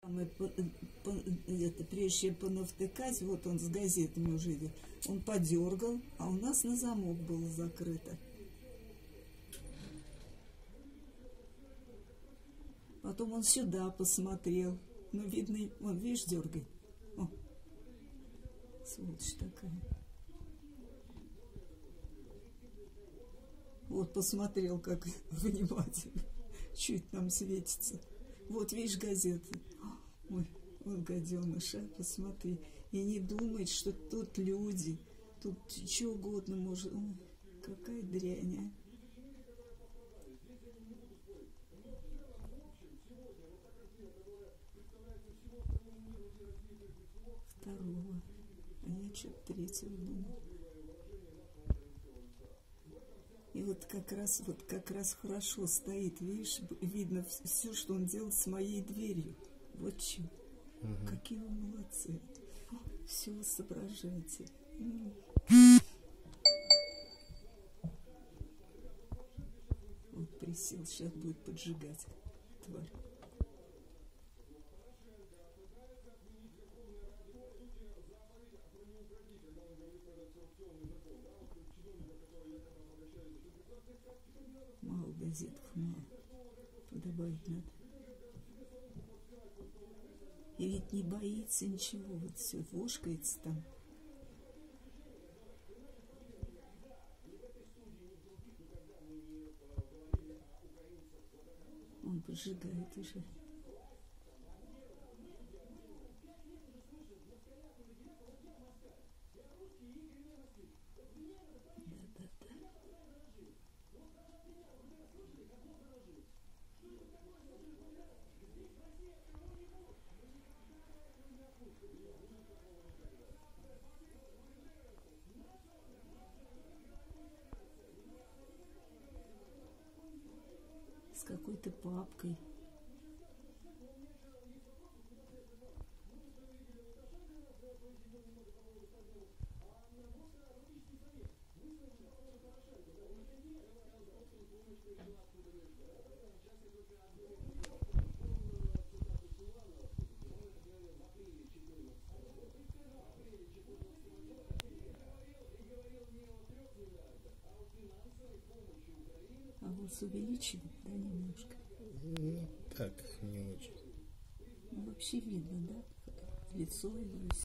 Прежде чем понавтыкать, вот он с газетами уже идет, он подергал, а у нас на замок было закрыто. Потом он сюда посмотрел. Ну, видно, он, видишь, дергает. О, сволочь такая. Вот посмотрел, как внимательно. Чуть нам светится. Вот, видишь, газеты. Ой, вот гаденыш, а, посмотри. И не думает, что тут люди. Тут что угодно может. Ой, какая дрянь, а. Второго. А я что-то третьего думаю. И вот как раз хорошо стоит, видишь, видно все, что он делал с моей дверью. Вот чем. Какие вы молодцы. Все соображаете. Вот присел, сейчас будет поджигать, тварь. Мало газетов, мало. Подобавить надо. И ведь не боится ничего, вот все, вошкается там. Он поджигает уже. С какой-то папкой. А вот увеличили, да, немножко? Ну, так, не очень. Ну, вообще видно, да? Лицо его.